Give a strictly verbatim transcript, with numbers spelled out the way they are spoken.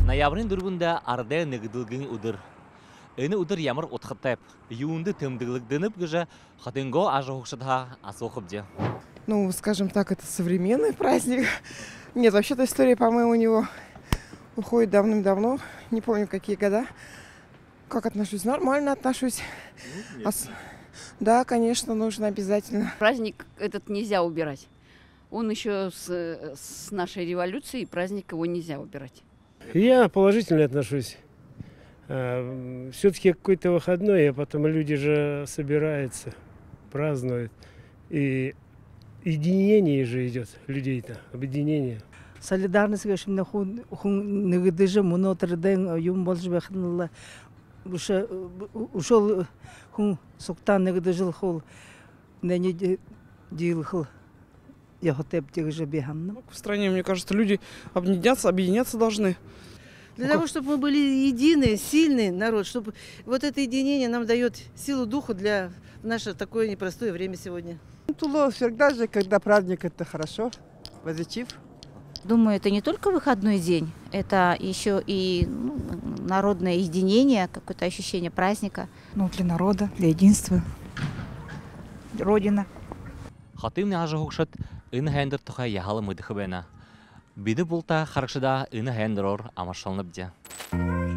Ноябрын дургунда арда нигдылгын удыр. Эни удыр ямар отхаттап, юунды тымдыглык гыжа хатынго ажохшадха асохобде. Ну, скажем так, это современный праздник. Нет, вообще-то история, по-моему, у него уходит давным-давно. Не помню, какие года. Как отношусь? Нормально отношусь. Ос... Да, конечно, нужно обязательно. Праздник этот нельзя убирать. Он еще с, с нашей революцией, праздник его нельзя убирать. Я положительно отношусь. Все-таки какой-то выходной, а потом люди же собираются, празднуют. И единение же идет людей-то, объединение. Солидарность, конечно, хун негдыжи монотрден юм болж бахнала. Уша ушел хун соктан негдыжил хол нене дилхл. Я хотел же бегам. В стране, мне кажется, люди объединяться, объединяться должны. Для того, чтобы мы были единый, сильный народ, чтобы вот это единение нам дает силу духу для наше такое непростое время сегодня. Туло всегда же, когда праздник, это хорошо, позитив. Думаю, это не только выходной день, это еще и ну, народное единение, какое-то ощущение праздника. Ну, для народа, для единства, Родина. Хатымны ажохшат ын хендер тоха яхалы мыдыхы бена. Биді бұлта қарқшыда үні хендерор амашалынып де.